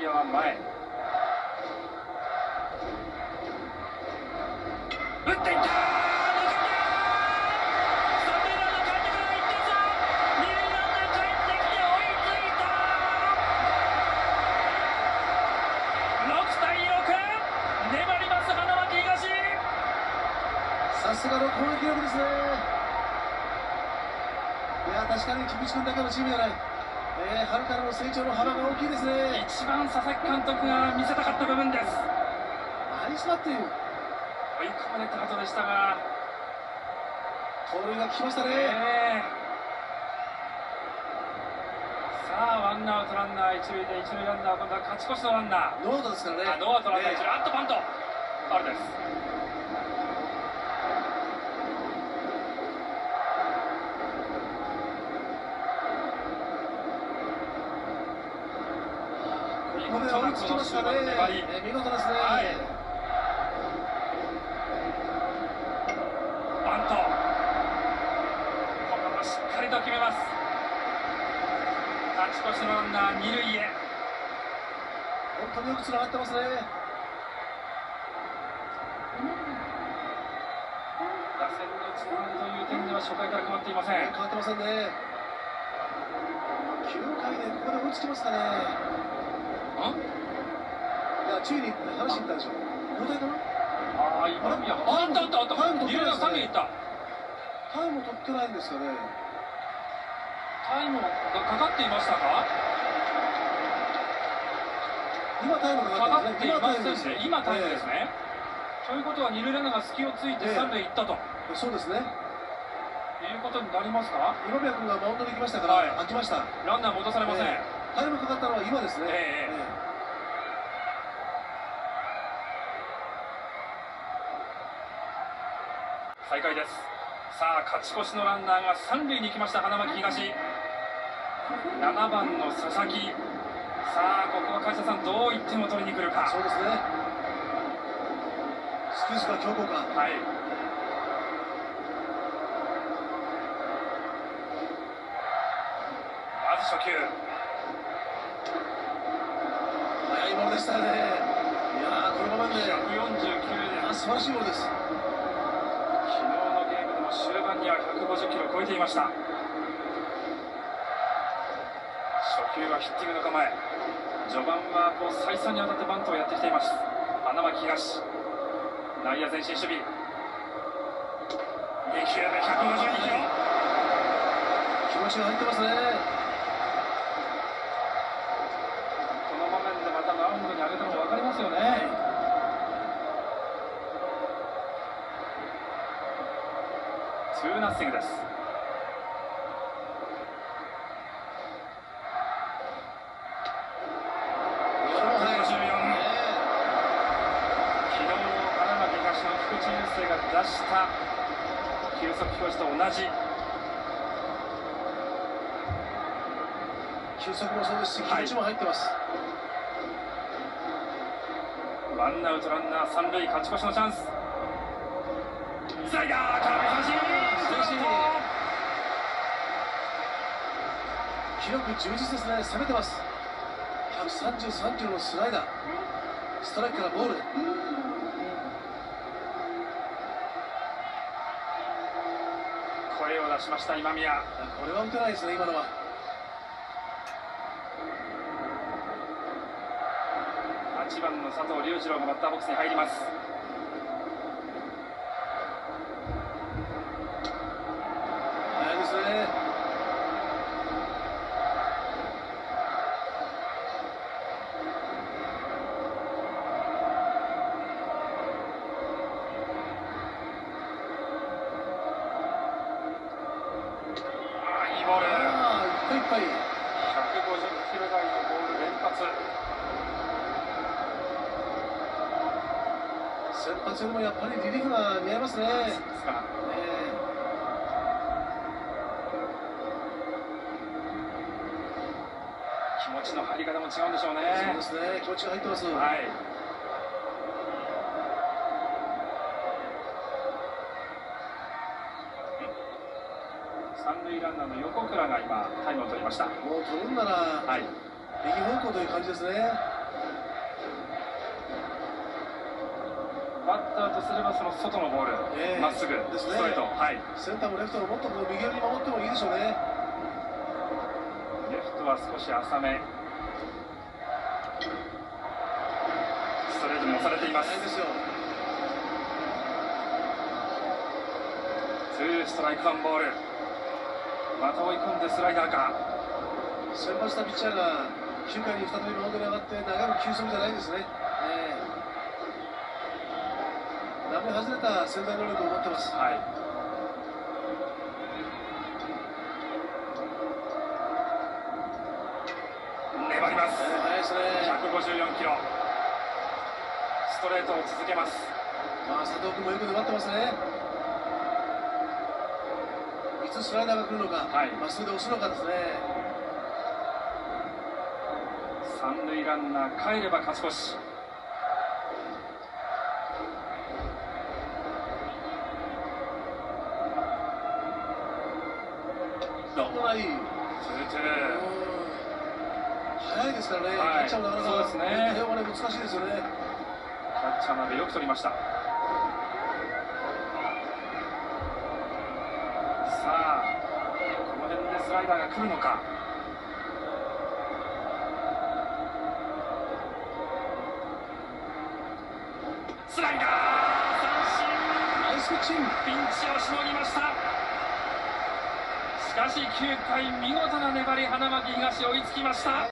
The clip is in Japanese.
野は前。打っていった。 さすがの攻撃力ですね。いや、確かに菊池君だけのチームじゃない、春からの成長の幅が大きいですね。 一番佐々木監督が見せたかった部分です。 ナイスバッティング。 追い込まれた後でしたが盗塁が来ましたね。 さあワンアウトランナー一塁で一塁ランナー、今度は勝ち越しのランナー。 ノーアウトですからね。 ノーアウトランナー一塁、あっとバント、ファウルです。 ここで追いつきましたね。見事ですね。 バント、ここもしっかりと決めます。勝ち越しのランナー二塁へ。 本当によくつながってますね。 打線のつながりという点では初回から変わっていません。 変わってませんね。9回でここで追いつきますかね。いや、注意に話していったでしょ。交代かな。 今宮、あったあったあった、二塁が三塁行った。 タイム取ってないんですかね。 タイムがかかっていましたか。 今タイムかかっていませんね。 今タイムですね。ということは二塁ランナーが隙をついて三塁行ったと。 そうですね。 いうことになりますか。 今宮君がマウンドに行きましたから開きました。 ランナー戻されません。 タイムかかったのは今ですね。 再開です。さあ勝ち越しのランナーが三塁に行きました。花巻東7番の佐々木。さあここは会社さん、どう1点を取りに来るか。 そうですね。スクイズか強行か。 はい。まず初球、 速いボールでしたね。いやー、このままで 149で素晴らしいボールです。 昨日のゲームでも終盤には150キロを超えていました。初球はヒッティングの構え。序盤は再三にわたってバントをやってきています花巻東。内野前進守備。2球目152キロ。 気持ちが入ってますね。 この場面でまたマウンドに上げたのも分かりますよね。2ナッシングです。出した球速表示と同じ。 球速もそうですし、気持ちも入ってます。 ワンアウトランナー三塁、勝ち越しのチャンス。スライダー、空振り三振。 記録充実ですね。攻めてます。133キロのスライダー、ストライクからボール。 声を出しました今宮。 これは打てないですね、今のは。 8番の佐藤龍二郎がバッターボックスに入ります。 早いですね。150キロ台のボール連発。 先発よりもやっぱりリリーフが見えますね。 気持ちの入り方も違うんでしょうね。 そうですね、気持ちが入ってます。 はい。三塁ランナーの横倉が今タイムを取りました。 もう取るんなら、右方向という感じですね。 バッターとすればその外のボール、まっすぐ、 ですねストレート、はい、 センターもレフトももっとこう右寄りに守ってもいいでしょうね。 レフトは少し浅め、ストレートに押されています。 ないですよ。 ツーストライクワンボール、また追い込んでスライダーか。 先発したピッチャーが9回に再びマウンドに上がって投げる球速じゃないですね。並外れた潜在能力を持ってます。 はい、粘ります。 速いですね。 154キロ、ストレートを続けます。 佐藤君もよく粘ってますね。いつスライダーが来るのか、まっすぐで押すのかですね。 三塁ランナー帰れば勝ち越し。 はい、 ツーツー、 速いですからね、キャッチャーもなかなか対応が難しいですよね。 キャッチャーまでよく取りました。さあ、この辺でスライダーが来るのか。スライダー、三振、 ナイスピッチング。 ピンチをしのぎました。しかし9回見事な粘り、花巻東追いつきました。